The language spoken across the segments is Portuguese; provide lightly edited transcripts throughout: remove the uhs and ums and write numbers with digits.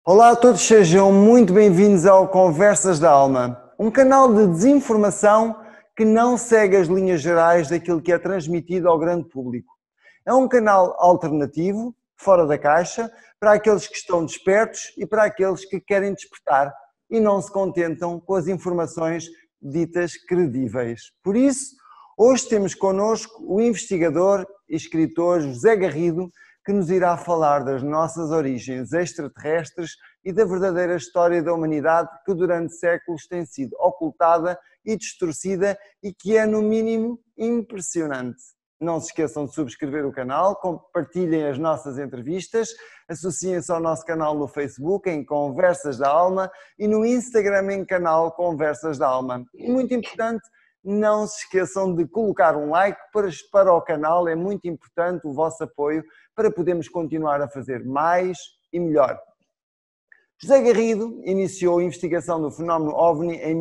Olá a todos, sejam muito bem-vindos ao Conversas da Alma, um canal de desinformação que não segue as linhas gerais daquilo que é transmitido ao grande público. É um canal alternativo, fora da caixa, para aqueles que estão despertos e para aqueles que querem despertar e não se contentam com as informações ditas credíveis. Por isso, hoje temos connosco o investigador e escritor José Garrido, que nos irá falar das nossas origens extraterrestres e da verdadeira história da humanidade que durante séculos tem sido ocultada e distorcida e que é, no mínimo, impressionante. Não se esqueçam de subscrever o canal, compartilhem as nossas entrevistas, associem-se ao nosso canal no Facebook em Conversas da Alma e no Instagram em canal Conversas da Alma. E muito importante, não se esqueçam de colocar um like para o canal, é muito importante o vosso apoio para podermos continuar a fazer mais e melhor. José Garrido iniciou a investigação do fenómeno OVNI em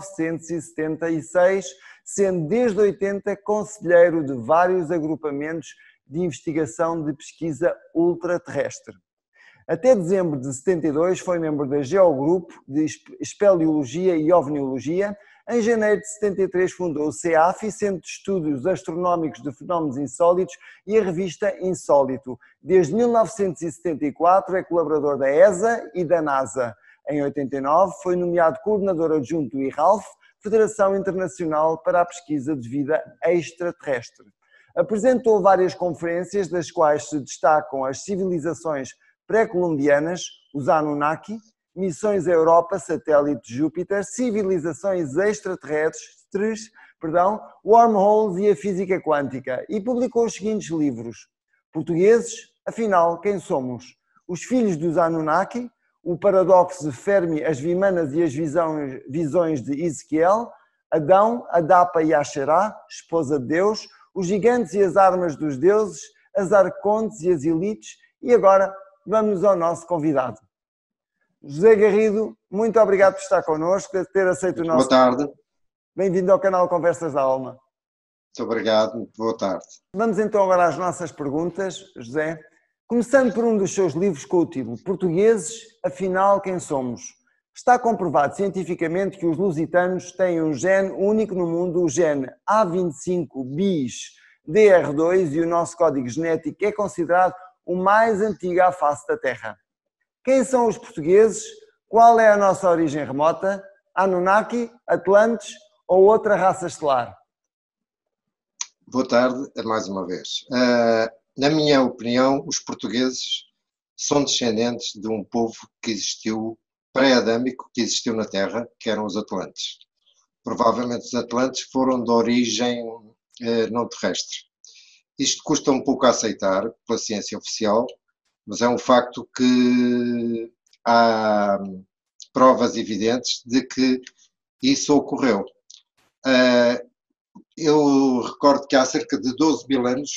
1976, sendo desde 80 conselheiro de vários agrupamentos de investigação de pesquisa ultraterrestre. Até dezembro de 72 foi membro da Geogrupo de Espeleologia e OVNIologia. Em janeiro de 73 fundou o CEAFI, Centro de Estudos Astronómicos de Fenómenos Insólitos, e a revista Insólito. Desde 1974 é colaborador da ESA e da NASA. Em 89 foi nomeado coordenador adjunto do IRALF, Federação Internacional para a Pesquisa de Vida Extraterrestre. Apresentou várias conferências, das quais se destacam as civilizações pré-colombianas, os Anunnaki, Missões à Europa, Satélite de Júpiter, Civilizações Extraterrestres, Wormholes e a Física Quântica, e publicou os seguintes livros: Portugueses, afinal, quem somos? Os Filhos dos Anunnaki, O Paradoxo de Fermi, as Vimanas e as Visões de Ezequiel, Adão, Adapa e Asherá, Esposa de Deus, Os Gigantes e as Armas dos Deuses, as Arcontes e as Elites, e agora vamos ao nosso convidado. José Garrido, muito obrigado por estar connosco, por ter aceito o nosso... Boa tarde. Bem-vindo ao canal Conversas da Alma. Muito obrigado, boa tarde. Vamos então agora às nossas perguntas, José. Começando por um dos seus livros com o título Portugueses, afinal quem somos? Está comprovado cientificamente que os lusitanos têm um gene único no mundo, o gene A25bis-DR2, e o nosso código genético é considerado o mais antigo à face da Terra. Quem são os portugueses? Qual é a nossa origem remota? Anunnaki, Atlantes ou outra raça estelar? Boa tarde, mais uma vez. Na minha opinião, os portugueses são descendentes de um povo que existiu, pré-adâmico, que existiu na Terra, que eram os Atlantes. Provavelmente os Atlantes foram de origem não terrestre. Isto custa um pouco a aceitar pela ciência oficial, mas é um facto que há provas evidentes de que isso ocorreu. Eu recordo que há cerca de 12 mil anos,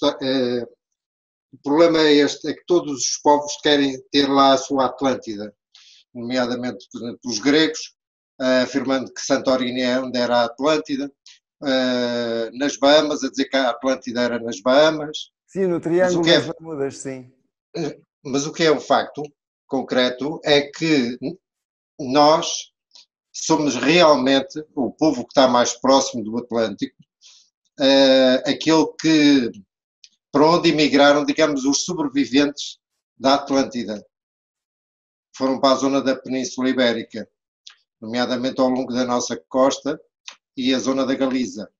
o problema é este, é que todos os povos querem ter lá a sua Atlântida, nomeadamente, por exemplo, os gregos, afirmando que Santorini é onde era a Atlântida, nas Bahamas, a dizer que a Atlântida era nas Bahamas. Sim, no Triângulo das Bermudas, sim. Mas o que é um facto concreto é que nós somos realmente o povo que está mais próximo do Atlântico, aquele que, para onde emigraram, digamos, os sobreviventes da Atlântida. Foram para a zona da Península Ibérica, nomeadamente ao longo da nossa costa e a zona da Galiza.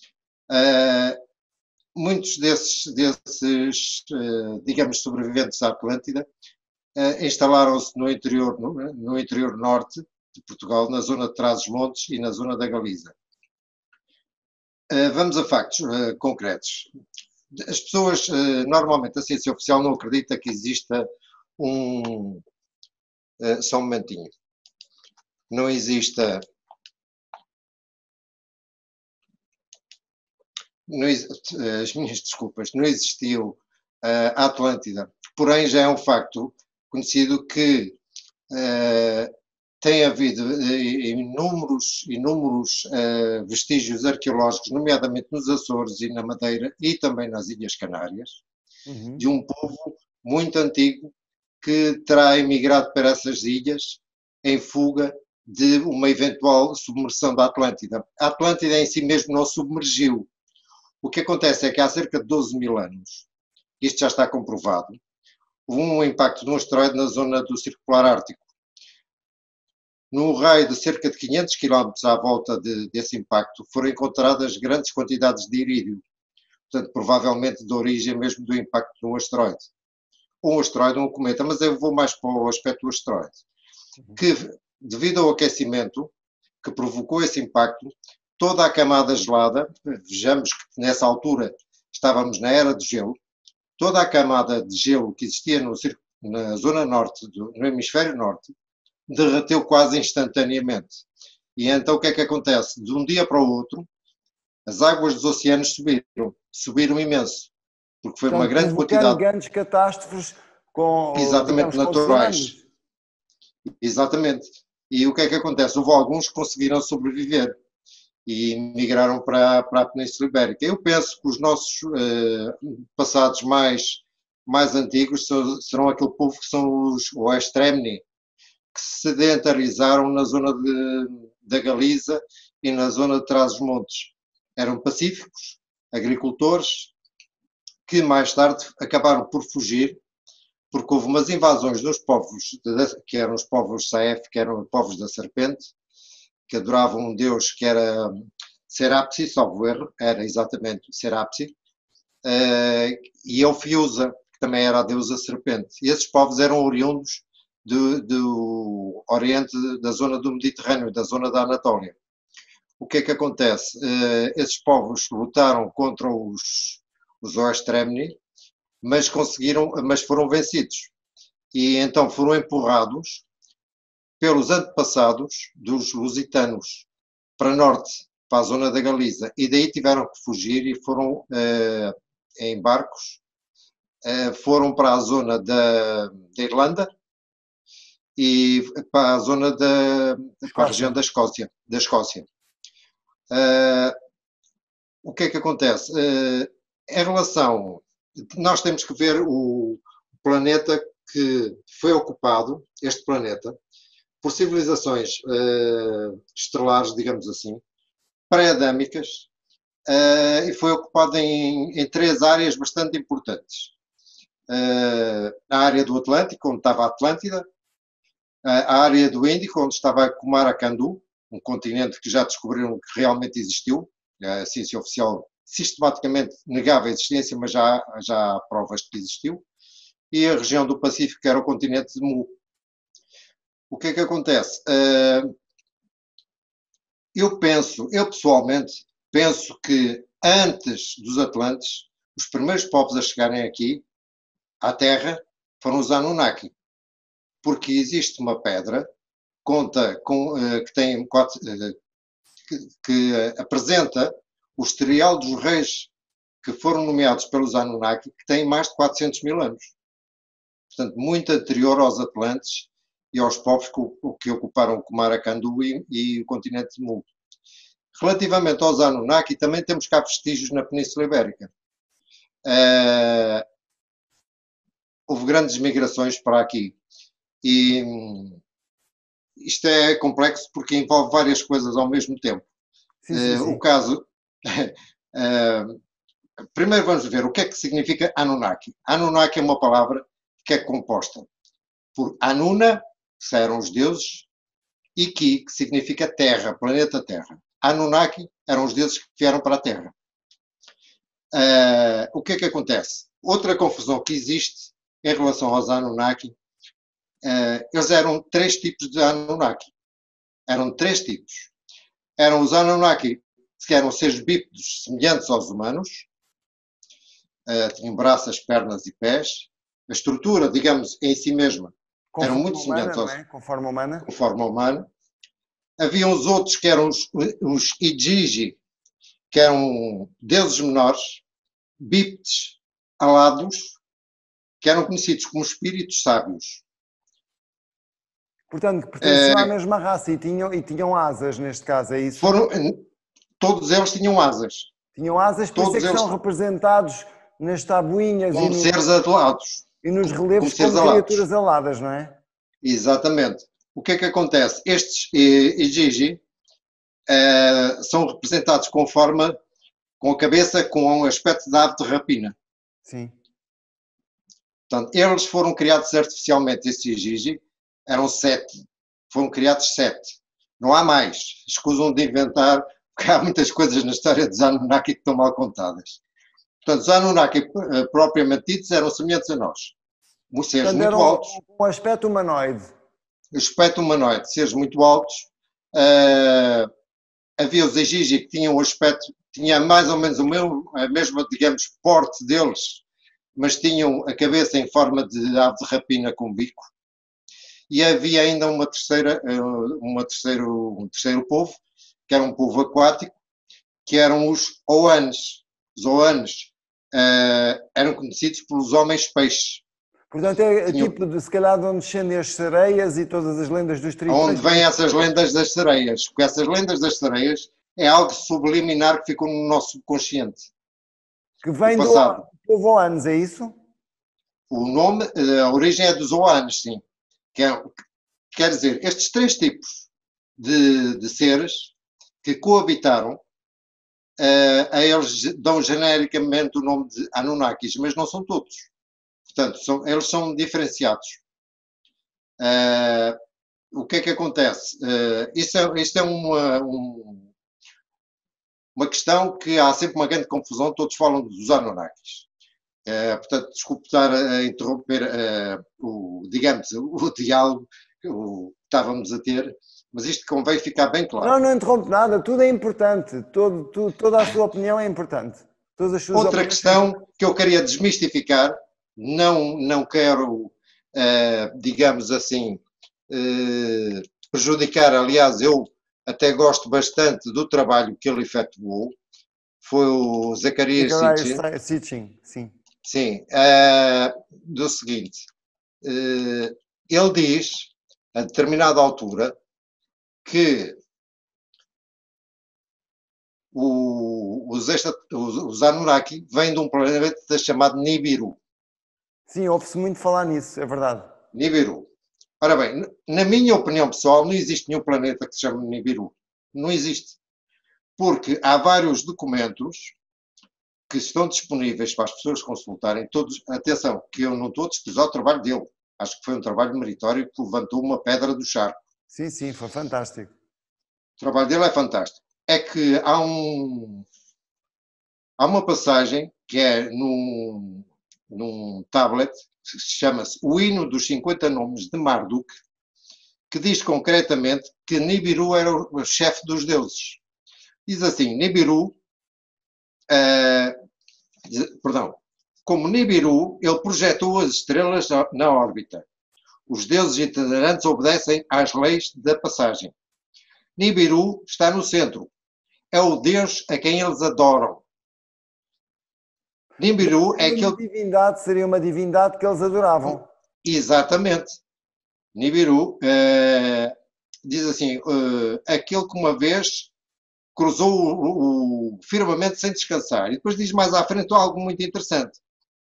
Muitos desses digamos, sobreviventes da Atlântida instalaram-se no interior norte de Portugal, na zona de Trás-os-Montes e na zona da Galiza. Vamos a factos concretos. As pessoas, normalmente, a ciência oficial não acredita que exista só um momentinho. Não exista... as minhas desculpas, não existiu a Atlântida. Porém, já é um facto conhecido que tem havido inúmeros vestígios arqueológicos, nomeadamente nos Açores e na Madeira e também nas Ilhas Canárias, de um povo muito antigo que terá emigrado para essas ilhas em fuga de uma eventual submersão da Atlântida. A Atlântida em si mesmo não submergiu. O que acontece é que há cerca de 12 mil anos, isto já está comprovado, houve um impacto de um asteroide na zona do Círculo Polar Ártico. No raio de cerca de 500 km à volta desse impacto, foram encontradas grandes quantidades de irídio, portanto, provavelmente de origem mesmo do impacto de um asteroide. Ou um asteroide ou um cometa, mas eu vou mais para o aspecto do asteroide. Que, devido ao aquecimento que provocou esse impacto, toda a camada gelada, vejamos que nessa altura estávamos na era do gelo, toda a camada de gelo que existia na zona norte, no hemisfério norte, derreteu quase instantaneamente. E então o que é que acontece? De um dia para o outro, as águas dos oceanos subiram imenso, porque foi uma grande provocando quantidade. Grandes catástrofes com, Exatamente, digamos, com naturais. tsunamis. Exatamente. E o que é que acontece? Houve alguns que conseguiram sobreviver e migraram para a Península Ibérica. Eu penso que os nossos passados mais antigos serão aquele povo que são os Oestremni, que se sedentarizaram na zona da Galiza e na zona de Trás-os-Montes. Eram pacíficos, agricultores, que mais tarde acabaram por fugir, porque houve umas invasões dos povos, que eram os povos Saef, que eram os povos da serpente, que adoravam um deus que era Serapsi, salvo erro, era exatamente Serapsi, e Eufiusa, que também era a deusa serpente. E esses povos eram oriundos do Oriente, da zona do Mediterrâneo, da zona da Anatólia. O que é que acontece? Esses povos lutaram contra os Oestremni, mas foram vencidos. E então foram empurrados pelos antepassados dos lusitanos para norte, para a zona da Galiza. E daí tiveram que fugir e foram em barcos, foram para a zona da Irlanda e para a zona para a região da Escócia. O que é que acontece? Em relação, nós temos que ver o planeta que foi ocupado, este planeta, por civilizações estelares, digamos assim, pré-adâmicas, e foi ocupado em três áreas bastante importantes. A área do Atlântico, onde estava a Atlântida, a área do Índico, onde estava Kumarakandu, um continente que já descobriram que realmente existiu. A ciência oficial sistematicamente negava a existência, mas já há provas de que existiu. E a região do Pacífico, que era o continente de Mu. O que é que acontece? Eu pessoalmente, penso que antes dos Atlantes, os primeiros povos a chegarem aqui, à Terra, foram os Anunnaki. Porque existe uma pedra, que apresenta o historial dos reis que foram nomeados pelos Anunnaki, que tem mais de 400 mil anos. Portanto, muito anterior aos Atlantes e aos povos que ocuparam Kumarakandu e o continente de Mu. Relativamente aos Anunnaki, também temos cá vestígios na Península Ibérica. Houve grandes migrações para aqui. E isto é complexo porque envolve várias coisas ao mesmo tempo. Sim. O caso... primeiro vamos ver o que é que significa Anunnaki. Anunnaki é uma palavra que é composta por Anuna, que eram os deuses, e Ki, que significa terra, planeta Terra. Anunnaki eram os deuses que vieram para a Terra. O que é que acontece? Outra confusão que existe em relação aos Anunnaki, eles eram três tipos de Anunnaki. Eram três tipos. Eram os Anunnaki, que eram seres bípedos semelhantes aos humanos, tinham braços, pernas e pés. A estrutura, digamos, em si mesma, eram muito semelhantes com forma humana. Com forma humana. Havia os outros que eram os Igigi, que eram deuses menores, bípedes, alados, que eram conhecidos como espíritos sábios. Portanto, pertenciam à mesma raça e tinham asas, neste caso, é isso? Todos eles tinham asas. Tinham asas, por isso é que são representados nas tabuinhas. Como seres alados. E nos como relevos seres como alados. criaturas aladas, não é? Exatamente. O que é que acontece? Estes Igigi são representados com forma, com a cabeça, com um aspecto de ave de rapina. Sim. Portanto, eles foram criados artificialmente, esses Igigi, eram 7. Foram criados 7. Não há mais. Escusam de inventar, porque há muitas coisas na história dos Anunnaki que estão mal contadas. Portanto, os Anunnaki, propriamente ditos, eram semelhantes a nós. Seres Portanto, muito eram altos, um aspecto humanoide. aspecto humanoide, seres muito altos. Uh, havia os Igigi que tinham um aspecto, tinha mais ou menos a mesma, digamos, porte deles, mas tinham a cabeça em forma de ave de rapina com bico. E havia ainda um terceiro povo, que era um povo aquático, que eram os Oanes. Os Oanes eram conhecidos pelos homens peixes. Portanto, é Tinham, tipo de, se calhar, de onde descendem as sereias e todas as lendas dos onde tritões. vêm essas lendas das sereias? Porque essas lendas das sereias é algo subliminar que ficou no nosso subconsciente, Que do vem do passado. povo Oanes, é isso? O nome, a origem é dos Oanes, sim. Quer dizer, estes 3 tipos de seres que coabitaram, a eles dão genericamente o nome de Anunnakis, mas não são todos. Portanto, eles são diferenciados. O que é que acontece? Isto é uma questão que há sempre uma grande confusão, todos falam dos Anunnakis. Portanto, desculpe estar a interromper digamos, o diálogo que estávamos a ter, mas isto convém ficar bem claro. Não, não interrompe nada, tudo é importante, toda a sua opinião é importante. Todas as suas Outra opiniões questão que eu queria desmistificar, não quero, digamos assim, prejudicar, aliás, eu até gosto bastante do trabalho que ele efetuou, foi o Zacarias Sitchin, sim. Sim, do seguinte, ele diz, a determinada altura, que os Anunnaki vêm de um planeta chamado Nibiru. Sim, ouve-se muito falar nisso, é verdade. Nibiru. Ora bem, na minha opinião pessoal, não existe nenhum planeta que se chame Nibiru. Não existe. Porque há vários documentos que estão disponíveis para as pessoas consultarem. Todos, atenção, que eu não estou a desprezar o trabalho dele. Acho que foi um trabalho meritório que levantou uma pedra do charco. Sim, sim, foi fantástico. O trabalho dele é fantástico. É que há uma passagem que é num tablet, que chama-se O Hino dos 50 Nomes de Marduk, que diz concretamente que Nibiru era o chefe dos deuses. Diz assim, Nibiru, como Nibiru, ele projetou as estrelas na órbita. Os deuses itinerantes obedecem às leis da passagem. Nibiru está no centro. É o deus a quem eles adoram. Nibiru é aquele... Seria uma divindade que eles adoravam. Exatamente. Nibiru diz assim, aquele que uma vez cruzou o firmamento sem descansar. E depois diz mais à frente algo muito interessante.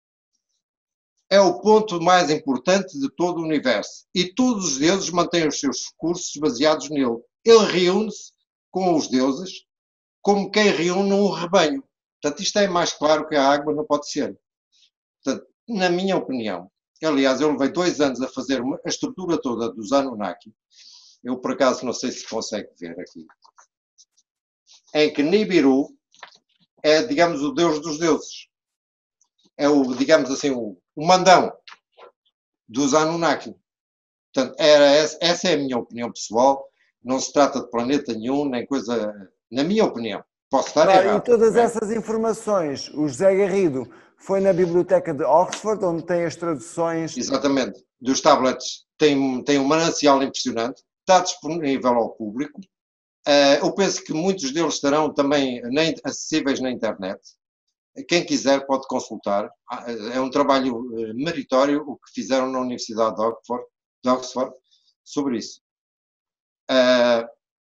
É o ponto mais importante de todo o universo. E todos os deuses mantêm os seus discursos baseados nele. Ele reúne-se com os deuses como quem reúne um rebanho. Portanto, isto é mais claro que a água não pode ser. Portanto, na minha opinião, aliás, eu levei 2 anos a fazer a estrutura toda dos Anunnaki. Eu, por acaso, não sei se consegue ver aqui. Em que Nibiru é, digamos, o deus dos deuses. É o, digamos assim, o mandão dos Anunnaki. Portanto, essa é a minha opinião pessoal. Não se trata de planeta nenhum, nem coisa... Na minha opinião. Posso estar errado. E todas essas informações, o José Garrido foi na biblioteca de Oxford, onde tem as traduções. Exatamente. Dos tablets tem um manancial impressionante. Está disponível ao público. Eu penso que muitos deles estarão também acessíveis na internet. Quem quiser pode consultar. É um trabalho meritório o que fizeram na Universidade de Oxford sobre isso.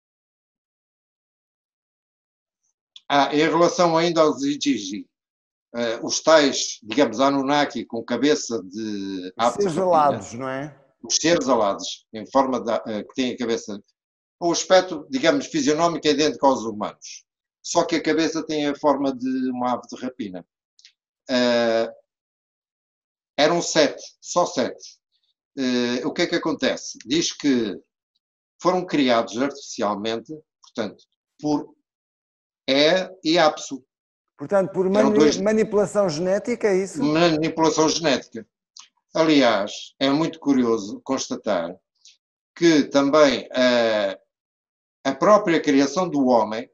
Em relação ainda aos Igigi, os tais, digamos, Anunnaki com cabeça de aves de Seres rapina, alados, não é? os seres alados, em forma que têm a cabeça, o aspecto, digamos, fisionómico é idêntico aos humanos, só que a cabeça tem a forma de uma ave de rapina. Eram 7, só 7. O que é que acontece? Diz que foram criados artificialmente, portanto, por E e Apsu. Portanto, por Eram dois manipulação genética, é isso? manipulação genética. Aliás, é muito curioso constatar que também a própria criação do homem,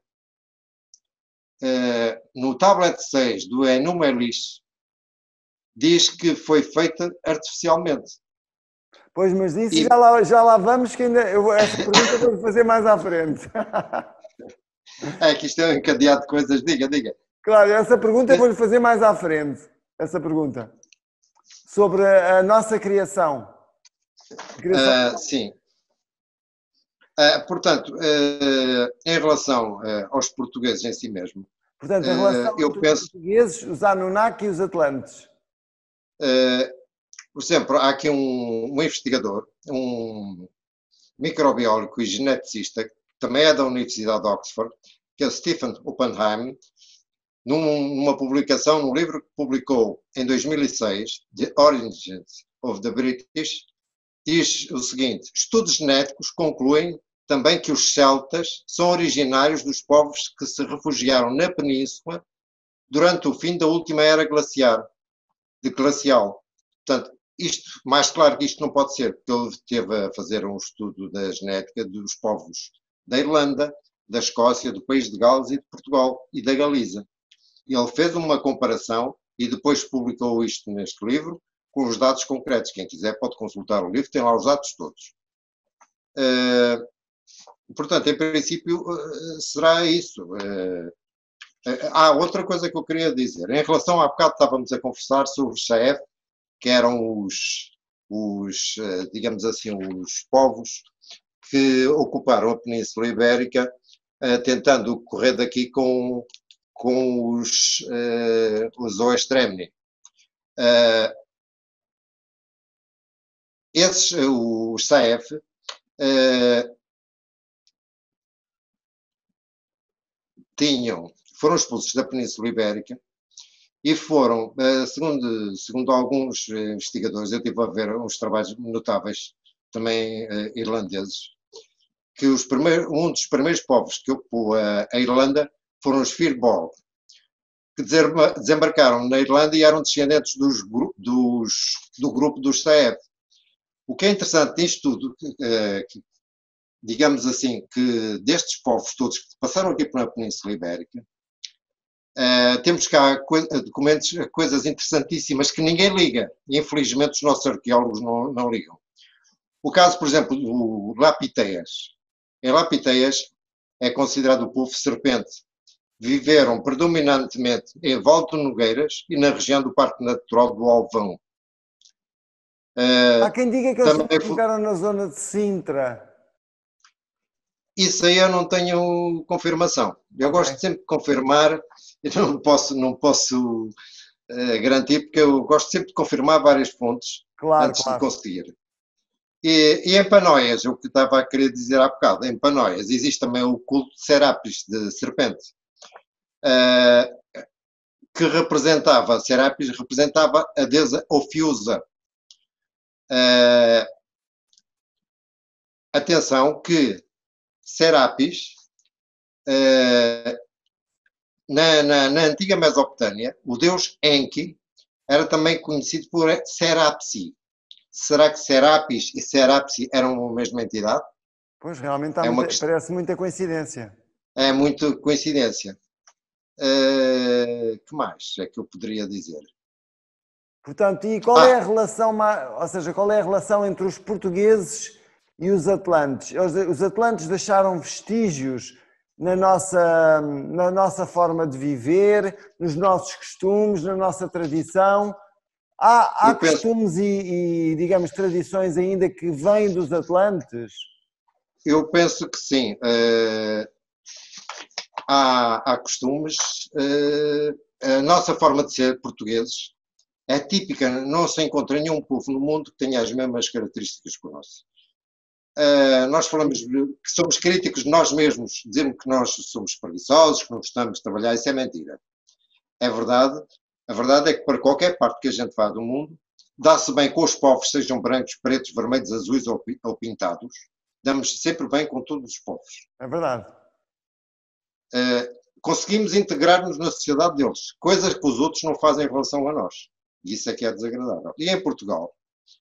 no tablet 6 do Enuma Elish, diz que foi feita artificialmente. Pois, mas isso E, já lá vamos, que ainda essa pergunta vou fazer mais à frente. que isto é um encadeado de coisas, diga. Claro, essa pergunta eu vou-lhe fazer mais à frente. Essa pergunta. Sobre a nossa criação. Sim. Portanto, em relação aos portugueses em si mesmo, Portanto, a relação eu entre os penso, portugueses, os Anunnaki e os Atlantes. por exemplo, há aqui um investigador, um microbiólogo e geneticista, que também é da Universidade de Oxford, que é Stephen Oppenheim, numa publicação, num livro que publicou em 2006, The Origins of the British, diz o seguinte: estudos genéticos concluem também que os celtas são originários dos povos que se refugiaram na península durante o fim da última era glacial. Portanto, isto, mais claro que isto não pode ser, porque ele esteve a fazer um estudo da genética dos povos da Irlanda, da Escócia, do país de Gales e de Portugal e da Galiza. Ele fez uma comparação e depois publicou isto neste livro, com os dados concretos. Quem quiser pode consultar o livro, tem lá os dados todos. Portanto, em princípio, será isso. Há outra coisa que eu queria dizer. Em relação, há bocado estávamos a conversar sobre os Shaef, que eram digamos assim, os povos que ocuparam a Península Ibérica, tentando correr daqui com os Oestremni. Os Saef, foram expulsos da Península Ibérica e foram, segundo alguns investigadores, eu estive a ver uns trabalhos notáveis, também irlandeses, que um dos primeiros povos que ocupou a Irlanda foram os Firbolg, que desembarcaram na Irlanda e eram descendentes do grupo dos Saef. O que é interessante nisto tudo, digamos assim, que destes povos todos que passaram aqui pela Península Ibérica, temos cá documentos, coisas interessantíssimas que ninguém liga. E, infelizmente, os nossos arqueólogos não ligam. O caso, por exemplo, do Lapiteias. Em Lapiteias é considerado o povo serpente. Viveram predominantemente em Val de Nogueiras e na região do Parque Natural do Alvão. Há quem diga que eles ficaram na zona de Sintra. Isso aí eu não tenho confirmação. Eu gosto sempre de confirmar, eu não posso garantir, porque eu gosto sempre de confirmar várias fontes antes de conseguir. E em Panóias, o que estava a querer dizer há bocado, em Panóias existe também o culto de Serapis, de serpente, que Serapis representava a deusa Ofiusa. Atenção que Serapis, na antiga Mesopotâmia, o deus Enki era também conhecido por Serapsi. Será que Serapis e Serapsi eram a mesma entidade? Pois, realmente parece muita coincidência. É muita coincidência. Que mais é que eu poderia dizer? Portanto, e qual é a relação, ou seja, qual é a relação entre os portugueses e os atlantes? Os atlantes deixaram vestígios na nossa forma de viver, nos nossos costumes, na nossa tradição. Há costumes e, digamos, tradições ainda que vêm dos atlantes? Eu penso que sim. Há costumes, a nossa forma de ser portugueses é típica, não se encontra nenhum povo no mundo que tenha as mesmas características que o nosso. Nós falamos que somos críticos de nós mesmos, dizemos que nós somos preguiçosos, que não gostamos de trabalhar, isso é mentira. É verdade, a verdade é que para qualquer parte que a gente vá do mundo, dá-se bem com os povos, sejam brancos, pretos, vermelhos, azuis ou pintados, damos sempre bem com todos os povos. É verdade. Conseguimos integrar-nos na sociedade deles, coisas que os outros não fazem em relação a nós. E isso é que é desagradável. E em Portugal,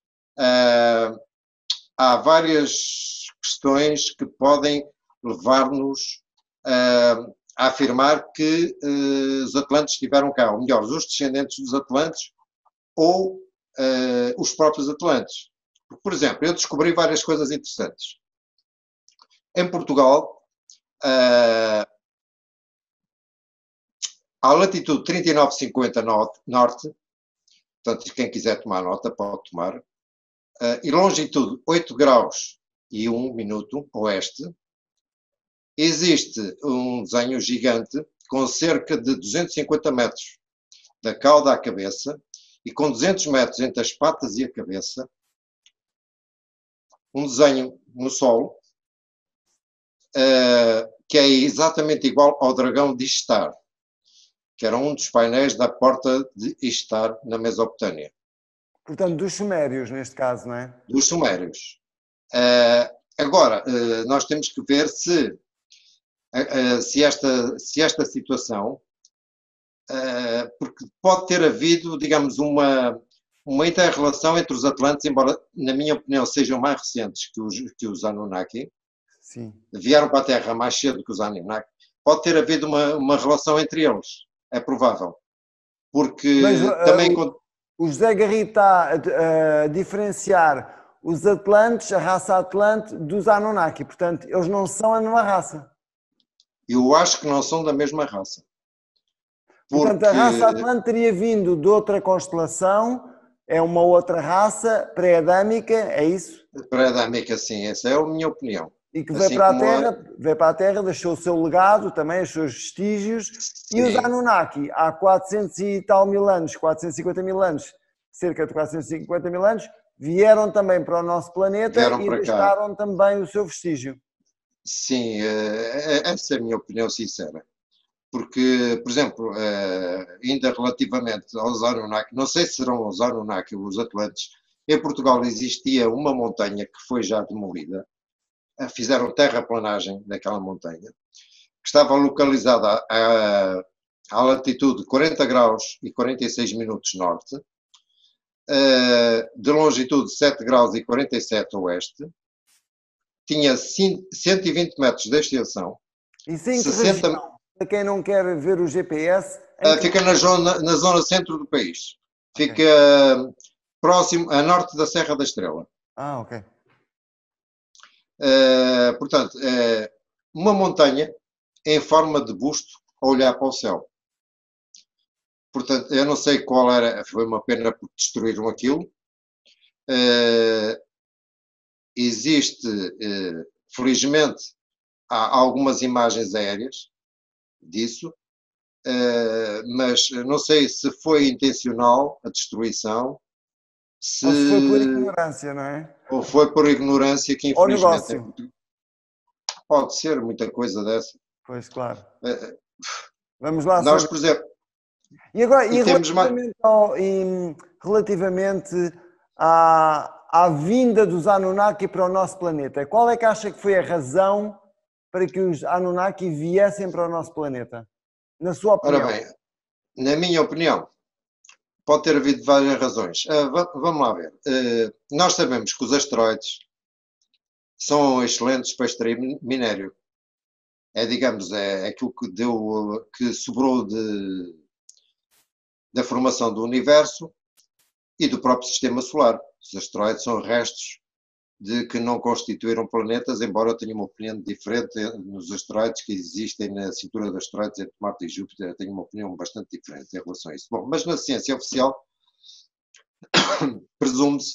há várias questões que podem levar-nos a afirmar que os atlantes estiveram cá, ou melhor, os descendentes dos atlantes ou os próprios atlantes. Por exemplo, eu descobri várias coisas interessantes. Em Portugal, à latitude 39,50 norte, portanto, quem quiser tomar nota pode tomar, e longitude 8 graus e 1 minuto oeste, existe um desenho gigante com cerca de 250 metros da cauda à cabeça e com 200 metros entre as patas e a cabeça, um desenho no solo que é exatamente igual ao dragão de Ishtar, que era um dos painéis da porta de Ishtar na Mesopotâmia. Portanto, dos sumérios, neste caso, não é? Dos sumérios. Agora, nós temos que ver se esta situação, porque pode ter havido, digamos, uma inter-relação entre os atlantes, embora, na minha opinião, sejam mais recentes que os Anunnaki. Sim. Vieram para a Terra mais cedo que os Anunnaki. Pode ter havido uma relação entre eles. É provável. Porque Mas, também... o José Garrido está a diferenciar os Atlantes, a raça Atlante, dos Anunnaki. Portanto, eles não são a mesma raça. Eu acho que não são da mesma raça. Portanto, a raça Atlante teria vindo de outra constelação, é uma outra raça pré-adâmica, é isso? Pré-adâmica, sim, essa é a minha opinião. E que veio para a Terra, deixou o seu legado também, os seus vestígios. Sim. E os Anunnaki, há 400 e tal mil anos, 450 mil anos, cerca de 450 mil anos, vieram também para o nosso planeta e deixaram também o seu vestígio. Sim, essa é a minha opinião sincera. Porque, por exemplo, ainda relativamente aos Anunnaki, não sei se serão os Anunnaki ou os Atlantes, em Portugal existia uma montanha que foi já demolida. Fizeram terraplanagem daquela montanha, que estava localizada à latitude 40 graus e 46 minutos norte, de longitude 7 graus e 47 oeste, tinha 120 metros de extensão. Isso em que região? Para quem não quer ver o GPS... Fica na zona centro do país. Fica próximo a norte da Serra da Estrela. Ah, ok. Portanto, uma montanha em forma de busto a olhar para o céu. Portanto, eu não sei qual era, foi uma pena porque destruíram aquilo. Existe, felizmente, há algumas imagens aéreas disso, mas não sei se foi intencional a destruição. Ou se foi por ignorância, não é? Ou foi por ignorância que infelizmente... Ou negócio. Pode ser muita coisa dessa. Pois, claro. Vamos lá nós, saber. por exemplo... E agora, relativamente à vinda dos Anunnaki para o nosso planeta, qual é que acha que foi a razão para que os Anunnaki viessem para o nosso planeta? Na sua opinião. Ora bem, na minha opinião, pode ter havido várias razões. Vamos lá ver. Nós sabemos que os asteroides são excelentes para extrair minério. Digamos, aquilo que sobrou da formação do universo e do próprio sistema solar. Os asteroides são restos de que não constituíram planetas, embora eu tenha uma opinião diferente nos asteroides que existem na cintura dos asteroides entre Marte e Júpiter. Eu tenho uma opinião bastante diferente em relação a isso. Bom, mas na ciência oficial presume-se,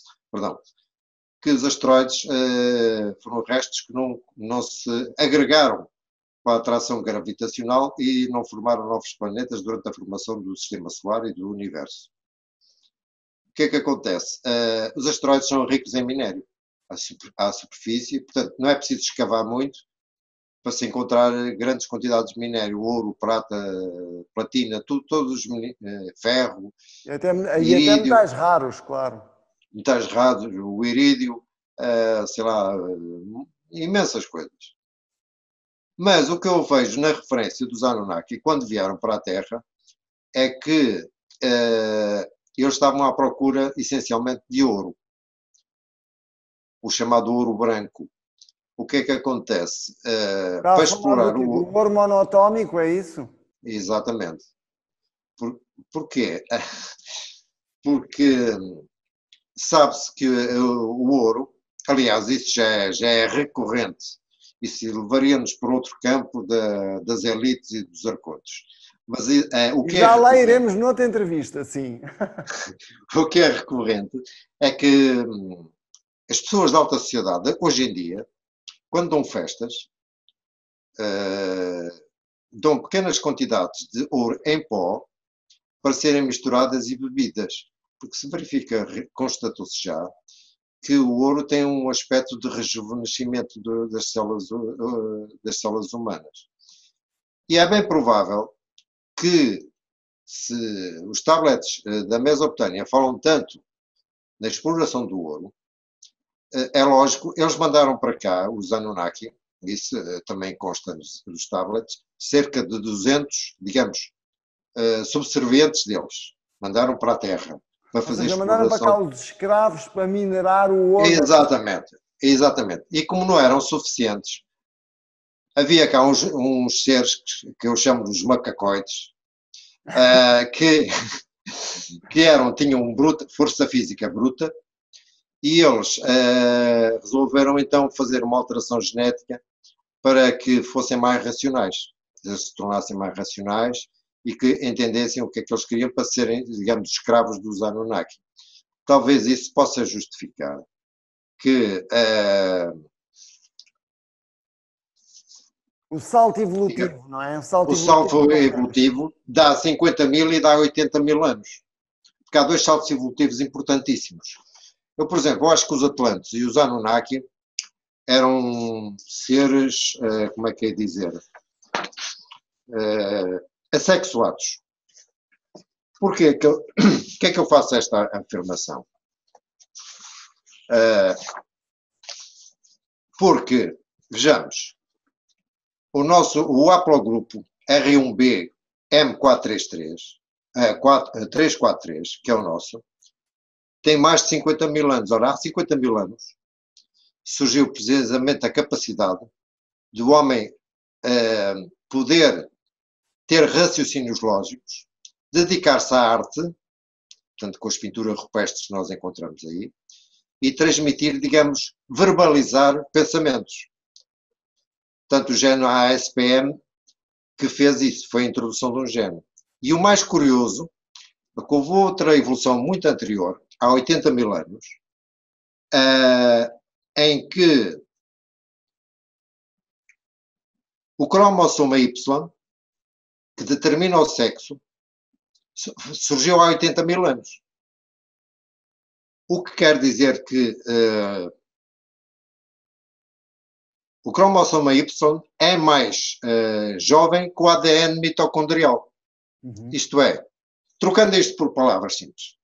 que os asteroides foram restos que não se agregaram com a atração gravitacional e não formaram novos planetas durante a formação do Sistema Solar e do Universo. O que é que acontece? Os asteroides são ricos em minério à superfície, portanto não é preciso escavar muito para se encontrar grandes quantidades de minério, ouro, prata, platina, todos os ferro, E até irídio, metais raros, claro. metais raros, o irídio, sei lá, imensas coisas. Mas o que eu vejo na referência dos Anunnaki, quando vieram para a Terra, é que eles estavam à procura essencialmente de ouro, o chamado ouro branco. O que é que acontece? Está a Para falar explorar do o... ouro monoatómico, é isso? Exatamente. Porquê? Porque sabe-se que o ouro, aliás, isso já é recorrente, isso levaria-nos para outro campo das elites e dos arcontes. Mas o que Já é lá recorrente, iremos noutra entrevista, sim. o que é recorrente é que as pessoas da alta sociedade, hoje em dia, quando dão festas, dão pequenas quantidades de ouro em pó para serem misturadas e bebidas, porque se verifica, constatou-se já, que o ouro tem um aspecto de rejuvenescimento das células humanas. E é bem provável que, se os tabletes da Mesopotâmia falam tanto na exploração do ouro, é lógico, eles mandaram para cá, os Anunnaki, isso também consta nos tablets, cerca de 200, digamos, subservientes deles. Mandaram para a Terra para Ou fazer seja, mandaram para cá exploração. os escravos para minerar o ouro. Exatamente, exatamente. E como não eram suficientes, havia cá uns seres que eu chamo de macacoides, que, tinham força física bruta, e eles resolveram então fazer uma alteração genética para que fossem mais racionais, se tornassem mais racionais e que entendessem o que é que eles queriam para serem, digamos, escravos dos Anunnaki. Talvez isso possa justificar que O salto evolutivo, não é? O o salto evolutivo salto que nós temos. evolutivo dá 50 mil e dá 80 mil anos. Porque há dois saltos evolutivos importantíssimos. Eu, por exemplo, acho que os Atlantes e os Anunnaki eram seres, como é que é dizer, assexuados. Porquê que que é que eu faço esta afirmação? Porque, vejamos, o haplogrupo R1b M433, 343, que é o nosso, tem mais de 50 mil anos. Ora, há 50 mil anos surgiu precisamente a capacidade do homem poder ter raciocínios lógicos, dedicar-se à arte, portanto, com as pinturas rupestres que nós encontramos aí, e transmitir, digamos, verbalizar pensamentos. Portanto, o gene ASPM que fez isso, foi a introdução de um gene. E o mais curioso é que houve outra evolução muito anterior, há 80 mil anos, em que o cromossoma Y, que determina o sexo, surgiu há 80 mil anos. O que quer dizer que o cromossoma Y é mais jovem que o ADN mitocondrial. Uhum. Isto é, trocando isto por palavras simples,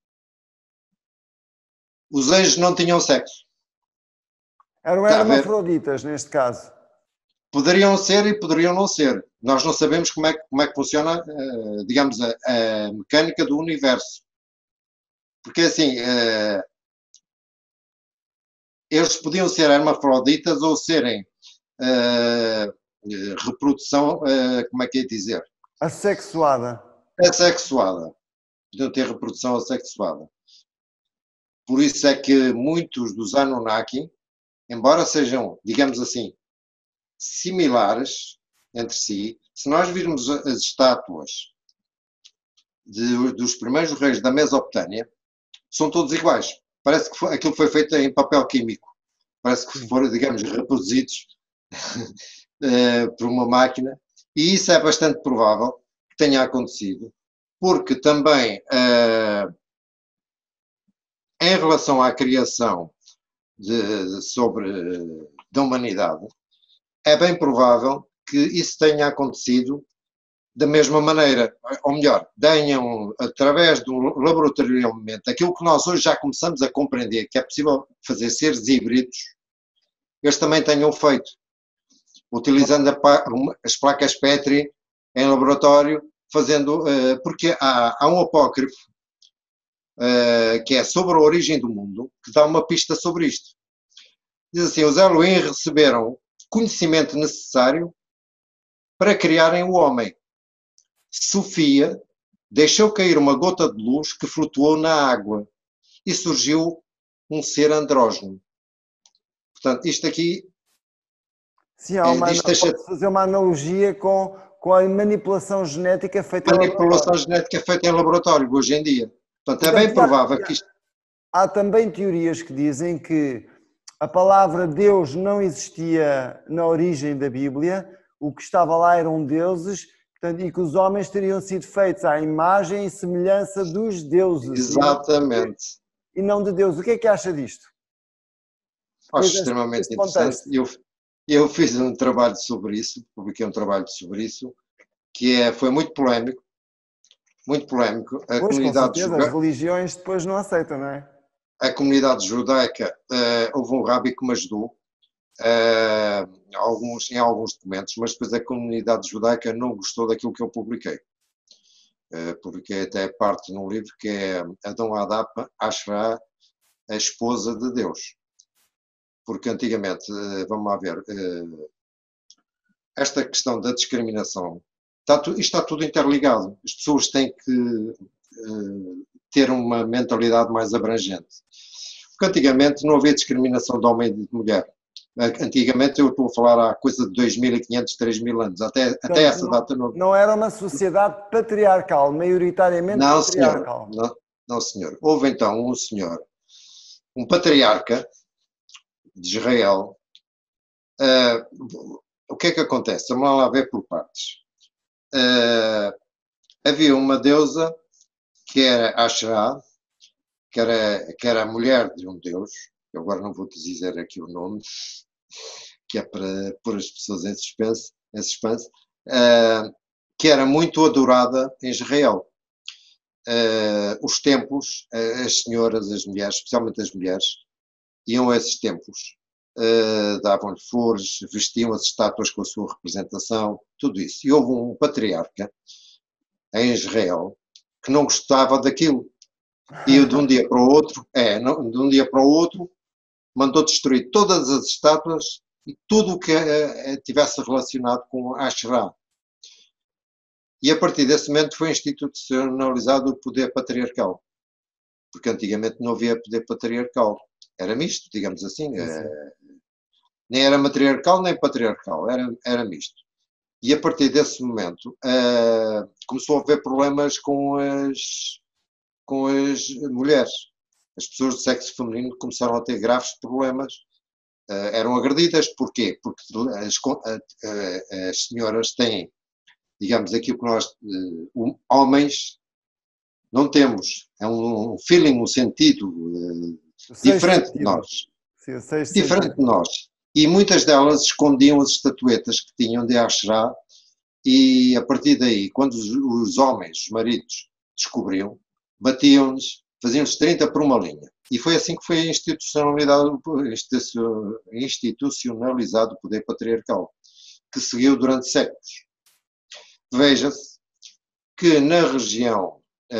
os anjos não tinham sexo. Eram hermafroditas, neste caso. Poderiam ser e poderiam não ser. Nós não sabemos como é que funciona, digamos, a mecânica do universo. Porque assim, eles podiam ser hermafroditas ou serem reprodução, como é que é dizer? Assexuada. Assexuada. Podiam ter reprodução assexuada. Por isso é que muitos dos Anunnaki, embora sejam, digamos assim, similares entre si, se nós virmos as estátuas dos primeiros reis da Mesopotâmia, são todos iguais. Parece que aquilo foi feito em papel químico. Parece que foram, digamos, reproduzidos por uma máquina, e isso é bastante provável que tenha acontecido, porque também, em relação à criação da humanidade, é bem provável que isso tenha acontecido da mesma maneira, ou melhor, tenham, através do laboratorialmente, aquilo que nós hoje já começamos a compreender, que é possível fazer seres híbridos, eles também tenham feito, utilizando as placas Petri em laboratório, fazendo, porque há um apócrifo que é sobre a origem do mundo, que dá uma pista sobre isto. Diz assim, os Elohim receberam conhecimento necessário para criarem o homem. Sofia deixou cair uma gota de luz que flutuou na água e surgiu um ser andrógeno. Portanto, isto aqui... Sim, pode-se fazer uma analogia com a manipulação genética feita em laboratório. Manipulação genética feita em laboratório, hoje em dia. Portanto, é bem provável que isto... Há também teorias que dizem que a palavra Deus não existia na origem da Bíblia, o que estava lá eram deuses, portanto, e que os homens teriam sido feitos à imagem e semelhança dos deuses. Exatamente. E não de Deus. O que é que acha disto? Acho extremamente interessante. Eu fiz um trabalho sobre isso, publiquei um trabalho sobre isso, que foi muito polémico. Muito polémico. Pois, com certeza, as religiões depois não aceitam, não é? A comunidade judaica, houve um rabi que me ajudou em alguns documentos, mas depois a comunidade judaica não gostou daquilo que eu publiquei. Publiquei até parte num livro que é Adão Adapa Ashrá, a esposa de Deus. Porque antigamente, vamos lá ver, esta questão da discriminação, isto está tudo interligado. As pessoas têm que ter uma mentalidade mais abrangente. Porque antigamente não havia discriminação de homem e de mulher. Antigamente, eu estou a falar há coisa de 2.500, 3.000 anos, até essa data não... Não era uma sociedade patriarcal, maioritariamente não, patriarcal. Senhor. Não, senhor. Houve então um senhor, um patriarca de Israel. O que é que acontece? Vamos lá ver por partes. Havia uma deusa que era Asherah, que era a mulher de um deus, eu agora não vou te dizer aqui o nome, que é para pôr as pessoas em suspense, que era muito adorada em Israel. Os templos, as senhoras, as mulheres, especialmente as mulheres, iam a esses templos, davam-lhe flores, vestiam as estátuas com a sua representação, tudo isso. E houve um patriarca em Israel que não gostava daquilo. E de um dia para o outro, mandou destruir todas as estátuas e tudo o que tivesse relacionado com Asherah. E a partir desse momento foi institucionalizado o poder patriarcal. Porque antigamente não havia poder patriarcal. Era misto, digamos assim. Nem era matriarcal nem patriarcal, era misto. E a partir desse momento começou a haver problemas com as mulheres. As pessoas do sexo feminino começaram a ter graves problemas. Eram agredidas, porquê? Porque as senhoras têm, digamos, aquilo que nós, homens, não temos. É um feeling, um sentido diferente de nós. Diferente de nós. E muitas delas escondiam as estatuetas que tinham de Asherah e a partir daí, quando os homens, os maridos, descobriam, batiam-nos, faziam-nos 30 por uma linha. E foi assim que foi institucionalizado o poder patriarcal, que seguiu durante séculos. Veja-se que na religião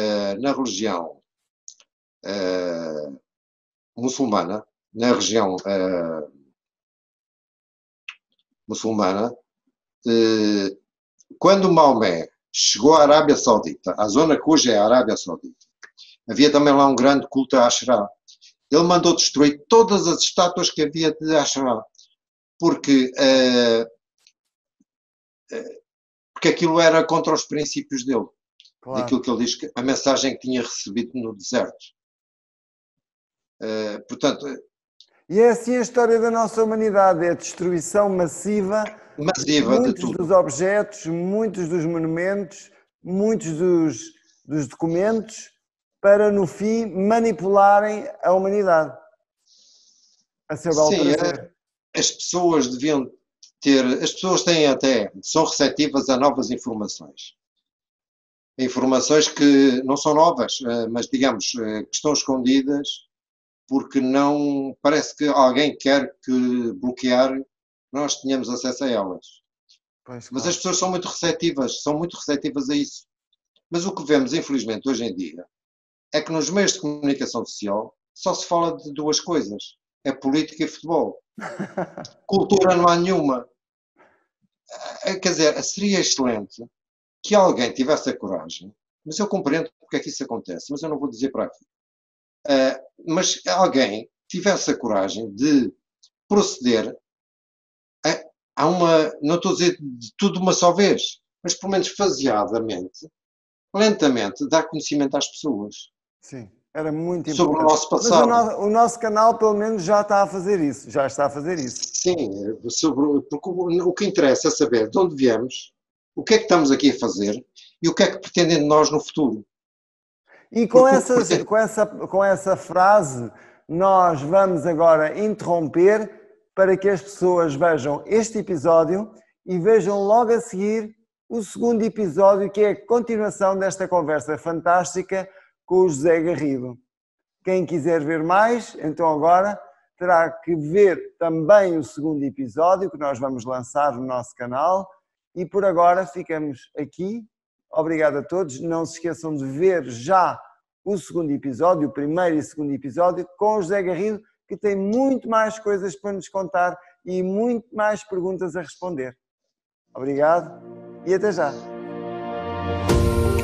muçulmana, quando Maomé chegou à Arábia Saudita, à zona que hoje é a Arábia Saudita, havia também lá um grande culto a Asherah. Ele mandou destruir todas as estátuas que havia de Asherah, porque aquilo era contra os princípios dele, claro. Daquilo que ele diz, a mensagem que tinha recebido no deserto. Portanto... E é assim a história da nossa humanidade, é a destruição massiva massiva de muitos dos tudo. objetos, muitos dos monumentos, muitos dos documentos, para no fim manipularem a humanidade a seu belo Sim, prazer. as pessoas deviam as pessoas são receptivas a novas informações. Informações que não são novas, mas digamos, que estão escondidas porque não, parece que alguém quer que bloquear, nós tenhamos acesso a elas. Pois, Mas as claro. pessoas são muito receptivas a isso. Mas o que vemos, infelizmente, hoje em dia, é que nos meios de comunicação social só se fala de duas coisas: é política e futebol. Cultura não há nenhuma. Quer dizer, seria excelente que alguém tivesse a coragem, mas eu compreendo porque é que isso acontece, mas eu não vou dizer para aqui. Mas alguém tivesse a coragem de proceder a uma, não estou a dizer de tudo uma só vez, mas pelo menos faseadamente, lentamente, dar conhecimento às pessoas Sim, era muito sobre o importante. nosso Mas passado. o nosso canal, pelo menos, já está a fazer isso. Já está a fazer isso. Sim, porque o que interessa é saber de onde viemos, o que é que estamos aqui a fazer e o que é que pretendem de nós no futuro. E Porque o que pretende... com essa frase, nós vamos agora interromper para que as pessoas vejam este episódio e vejam logo a seguir o segundo episódio, que é a continuação desta conversa fantástica com o José Garrido. Quem quiser ver mais, então agora terá que ver também o segundo episódio que nós vamos lançar no nosso canal. E por agora ficamos aqui. Obrigado a todos. Não se esqueçam de ver já o segundo episódio, o primeiro e segundo episódio, com o José Garrido, que tem muito mais coisas para nos contar e muito mais perguntas a responder. Obrigado e até já.